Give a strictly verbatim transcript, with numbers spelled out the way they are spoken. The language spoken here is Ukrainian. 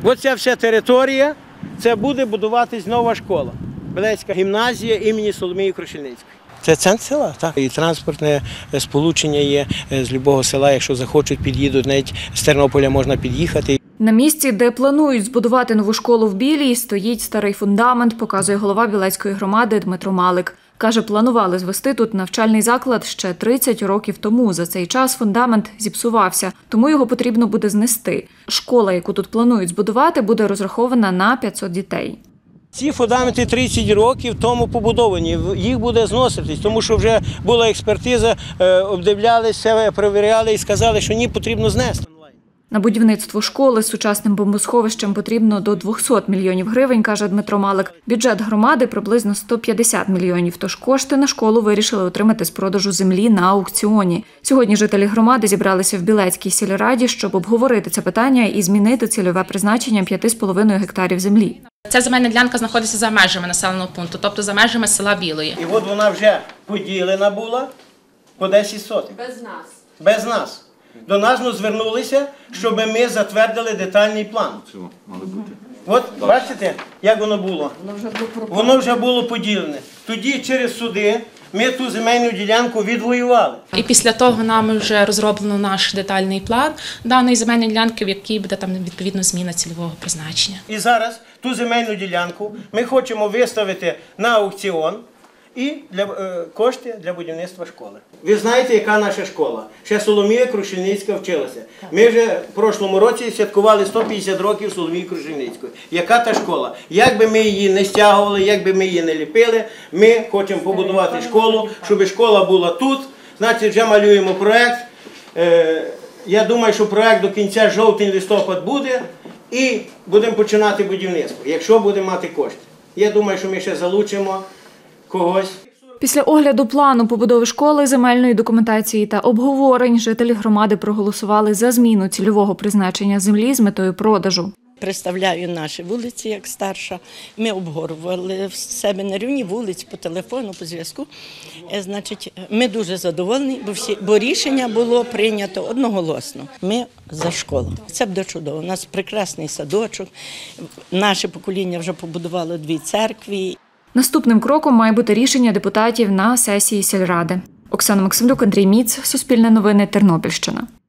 Оця вся територія, це буде будуватись нова школа. Білецька гімназія імені Соломії Крушельницької. Це центр села, так. І транспортне сполучення є з будь-якого села, якщо захочуть, під'їдуть, навіть з Тернополя можна під'їхати. На місці, де планують збудувати нову школу в Білій, стоїть старий фундамент, показує голова Білецької громади Дмитро Малик. Каже, планували звести тут навчальний заклад ще тридцять років тому. За цей час фундамент зіпсувався, тому його потрібно буде знести. Школа, яку тут планують збудувати, буде розрахована на п'ятсот дітей. Ці фундаменти тридцять років тому побудовані, їх буде зноситись, тому що вже була експертиза, обдивлялися, перевіряли і сказали, що ні, потрібно знести. На будівництво школи з сучасним бомбосховищем потрібно до двохсот мільйонів гривень, каже Дмитро Малик. Бюджет громади – приблизно сто п'ятдесят мільйонів, тож кошти на школу вирішили отримати з продажу землі на аукціоні. Сьогодні жителі громади зібралися в Білецькій сільраді, щоб обговорити це питання і змінити цільове призначення п'яти з половиною гектарів землі. Ця земельна ділянка знаходиться за межами населеного пункту, тобто за межами села Білої. І от вона вже поділена була по десять сотих. Без нас. Без нас. До нас ну, звернулися, щоб ми затвердили детальний план. От, бачите, як воно було? Воно вже було поділене. Тоді через суди ми ту земельну ділянку відвоювали. І після того нами вже розроблено наш детальний план даної земельної ділянки, в якій буде там відповідно зміна цільового призначення. І зараз ту земельну ділянку ми хочемо виставити на аукціон і для, е, кошти для будівництва школи. Ви знаєте, яка наша школа? Ще Соломія Крушельницька вчилася. Ми вже в прошлому році святкували сто п'ятдесят років Соломії Крушельницької. Яка та школа? Як би ми її не стягували, як би ми її не ліпили, ми хочемо побудувати школу, щоб школа була тут. Значить, вже малюємо проєкт. Е, я думаю, що проєкт до кінця жовтень-листопад буде і будемо починати будівництво, якщо будемо мати кошти. Я думаю, що ми ще залучимо когось. Після огляду плану побудови школи, земельної документації та обговорень жителі громади проголосували за зміну цільового призначення землі з метою продажу. Представляю наші вулиці як старша. Ми обговорювали в себе на рівні вулиць по телефону, по зв'язку. Значить, ми дуже задоволені, бо всі, бо рішення було прийнято одноголосно. Ми за школу. Це буде чудово. У нас прекрасний садочок. Наше покоління вже побудувало дві церкви. Наступним кроком має бути рішення депутатів на сесії сільради. Оксана Максимлюк, Андрій Міц, Суспільне новини, Тернопільщина.